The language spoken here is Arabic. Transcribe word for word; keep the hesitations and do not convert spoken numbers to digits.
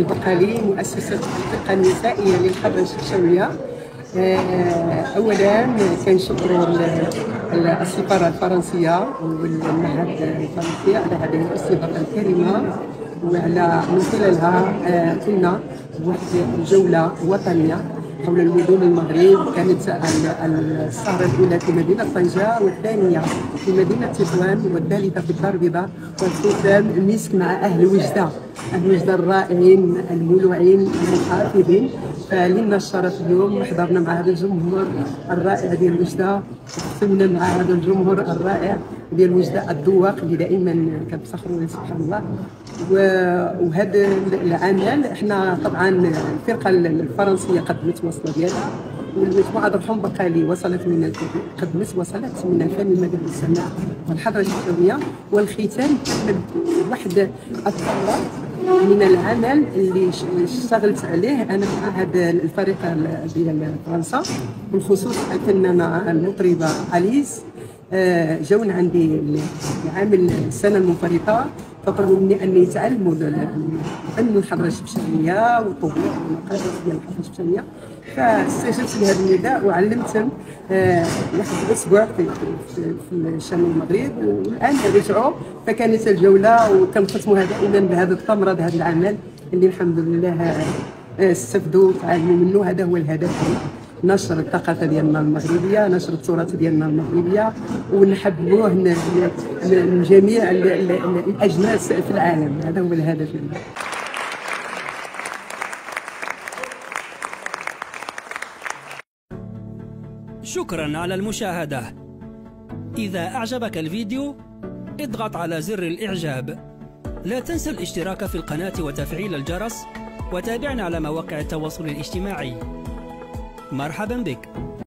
البقالي مؤسسة الفرقة النسائية للحضرة الشفشاوية. أولا كنشكروا السفارة الفرنسية والمعهد الفرنسي على هذه الاستضافة الكريمة، وعلى من خلالها كنا واحد الجولة وطنية حول المدن المغرب. كانت السهرة الأولى في مدينة طنجة، والثانية في مدينة تطوان، والثالثة في الدار البيضاء، والختام مسك مع أهل وجدة، أهل وجدة الرائعين المولوعين المحافظين. فلنا الشرف اليوم حضرنا مع هذا الجمهور الرائع ديال وجدة، وختمنا مع هذا الجمهور الرائع ديال وجدة الذواق اللي دائما كنفتخروا سبحان الله. وهذا العمل احنا طبعا الفرقه الفرنسيه قدمت وصله ديالها، والمجموعه درهم بقالي وصلت من قدمت وصلت من الفن المدني والسماع والحضره الشفويه. والختام كان واحد الثوره من العمل اللي اشتغلت عليه انا مع هذا الفريق ديال فرنسا، بالخصوص الفنانه المطربه اليس. جاونا عندي لعامل السنه المنفرطه، فطلبوا مني اني يتعلموا فن الحضره الشفشاويه والطبوع والمقاييس ديال الحضره الشفشاويه. فاستجبت لهذا النداء وعلمتهم واحد الاسبوع في في شمال المغرب، والان رجعوا. فكانت الجوله وكنختموها دائما بهذا الثمره بهذا العمل اللي الحمد لله استفدوا وتعلموا منه. هذا هو الهدف، نشر الثقافه ديالنا المغربيه، نشر التراث ديالنا المغربيه، ونحبوه لجميع الاجناس في العالم. هذا هو الهدف. شكرا على المشاهدة. إذا أعجبك الفيديو اضغط على زر الإعجاب. لا تنسى الاشتراك في القناة وتفعيل الجرس، وتابعنا على مواقع التواصل الاجتماعي. مرحبا بك.